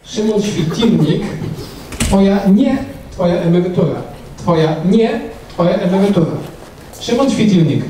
Szymon Świetilnik, twoja emerytura. Twoja emerytura. Szymon Świetilnik.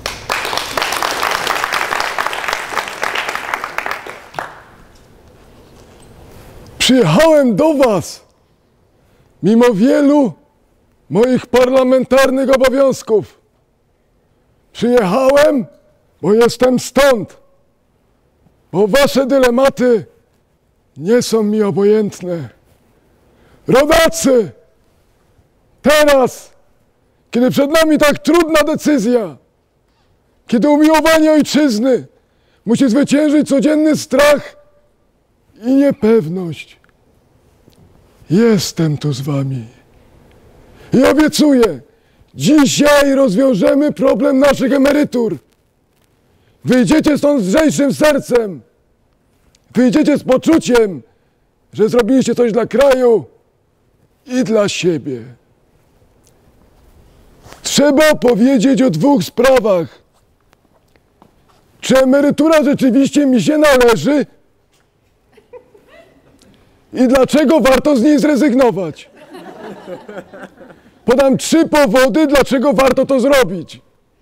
Przyjechałem do was, mimo wielu moich parlamentarnych obowiązków. Przyjechałem, bo jestem stąd, bo wasze dylematy nie są mi obojętne. Rodacy, teraz, kiedy przed nami tak trudna decyzja, kiedy umiłowanie ojczyzny musi zwyciężyć codzienny strach i niepewność, jestem tu z wami i obiecuję, dzisiaj rozwiążemy problem naszych emerytur. Wyjdziecie stąd z lżejszym sercem, wyjdziecie z poczuciem, że zrobiliście coś dla kraju i dla siebie. Trzeba powiedzieć o dwóch sprawach. Czy emerytura rzeczywiście mi się należy i dlaczego warto z niej zrezygnować? Podam 3 powody, dlaczego warto to zrobić.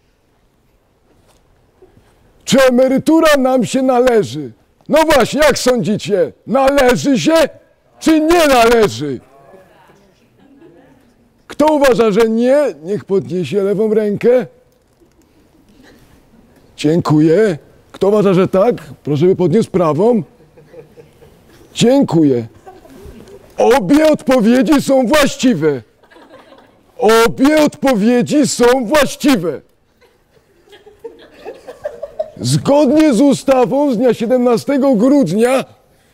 Czy emerytura nam się należy? No właśnie, jak sądzicie? Należy się, czy nie należy? Kto uważa, że nie? Niech podniesie lewą rękę. Dziękuję. Kto uważa, że tak? Proszę, by podniósł prawą. Dziękuję. Obie odpowiedzi są właściwe. Obie odpowiedzi są właściwe. Zgodnie z ustawą z dnia 17 grudnia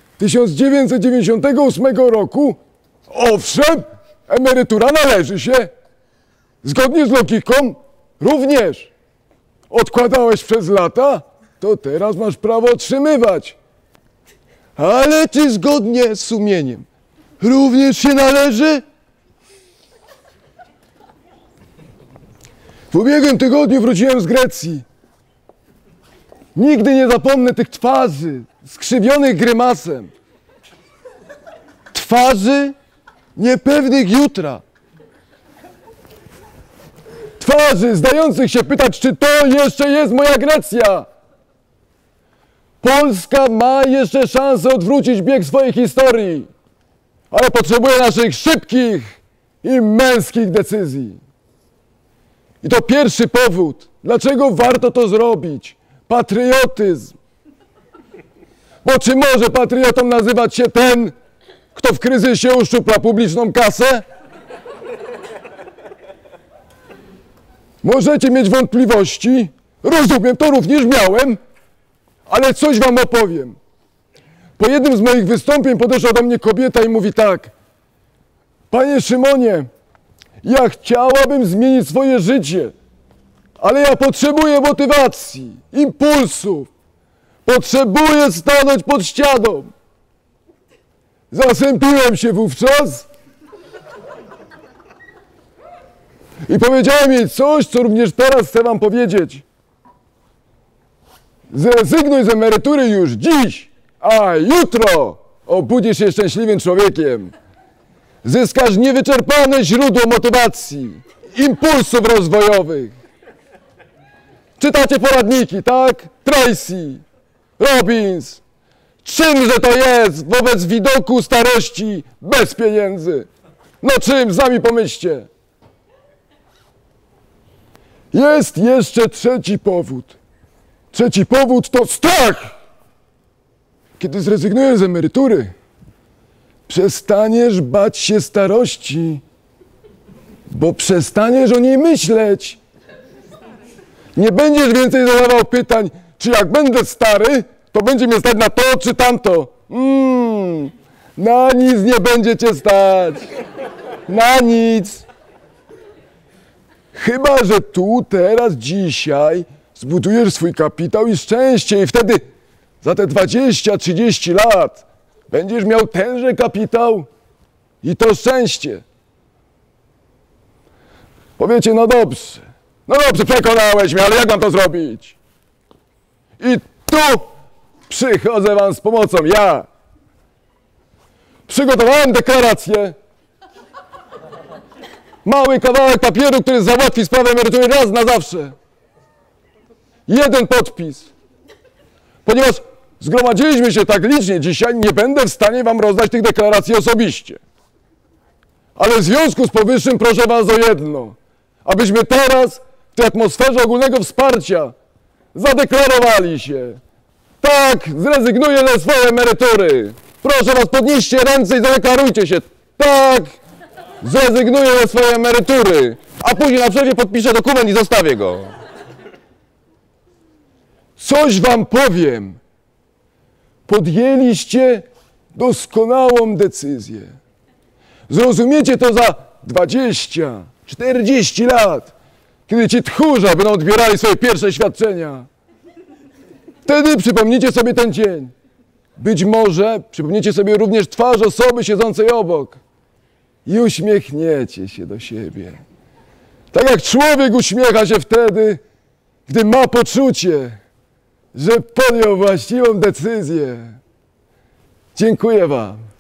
1998 roku, owszem, emerytura należy się. Zgodnie z logiką również. Odkładałeś przez lata, to teraz masz prawo otrzymywać. Ale czy zgodnie z sumieniem również się należy? W ubiegłym tygodniu wróciłem z Grecji. Nigdy nie zapomnę tych twarzy skrzywionych grymasem. Twarzy niepewnych jutra. Twarzy zdających się pytać, czy to jeszcze jest moja Grecja. Polska ma jeszcze szansę odwrócić bieg swojej historii, ale potrzebuje naszych szybkich i męskich decyzji. I to pierwszy powód, dlaczego warto to zrobić. Patriotyzm. Bo czy może patriotą nazywać się ten, kto w kryzysie uszczupla publiczną kasę? Możecie mieć wątpliwości, rozumiem, to również miałem, ale coś wam opowiem. Po jednym z moich wystąpień podeszła do mnie kobieta i mówi tak: panie Szymonie, ja chciałabym zmienić swoje życie, ale ja potrzebuję motywacji, impulsów. Potrzebuję stanąć pod ścianą. Zasępiłem się wówczas i powiedziałem jej coś, co również teraz chcę wam powiedzieć. Zrezygnuj z emerytury już dziś, a jutro obudzisz się szczęśliwym człowiekiem. Zyskasz niewyczerpane źródło motywacji, impulsów rozwojowych. Czytacie poradniki, tak? Tracy, Robbins. Czymże to jest wobec widoku starości bez pieniędzy? No czym? Sami pomyślcie. Jest jeszcze trzeci powód. Trzeci powód to strach. Kiedy zrezygnujesz z emerytury, przestaniesz bać się starości, bo przestaniesz o niej myśleć. Nie będziesz więcej zadawał pytań, czy jak będę stary, to będzie mnie stać na to czy tamto. Na nic nie będzie cię stać. Na nic. Chyba że tu, teraz, dzisiaj zbudujesz swój kapitał i szczęście i wtedy za te 20-30 lat będziesz miał tenże kapitał i to szczęście. Powiecie, no dobrze, przekonałeś mnie, ale jak mam to zrobić? I tu przychodzę wam z pomocą, ja. przygotowałem deklarację. Mały kawałek papieru, który załatwi sprawę emerytury raz na zawsze. Jeden podpis. Ponieważ zgromadziliśmy się tak licznie dzisiaj, nie będę w stanie wam rozdać tych deklaracji osobiście. Ale w związku z powyższym proszę was o jedno. Abyśmy teraz w tej atmosferze ogólnego wsparcia zadeklarowali się. Tak, zrezygnuję ze swojej emerytury. Proszę was, podnieście ręce i zadeklarujcie się. Tak, zrezygnuję ze swojej emerytury. A później na przerwie podpiszę dokument i zostawię go. Coś wam powiem. Podjęliście doskonałą decyzję. Zrozumiecie to za 20, 40 lat, kiedy ci tchórze będą odbierali swoje pierwsze świadczenia. Wtedy przypomnicie sobie ten dzień. Być może przypomnicie sobie również twarz osoby siedzącej obok i uśmiechniecie się do siebie. Tak jak człowiek uśmiecha się wtedy, gdy ma poczucie, że podjął właściwą decyzję. Dziękuję wam.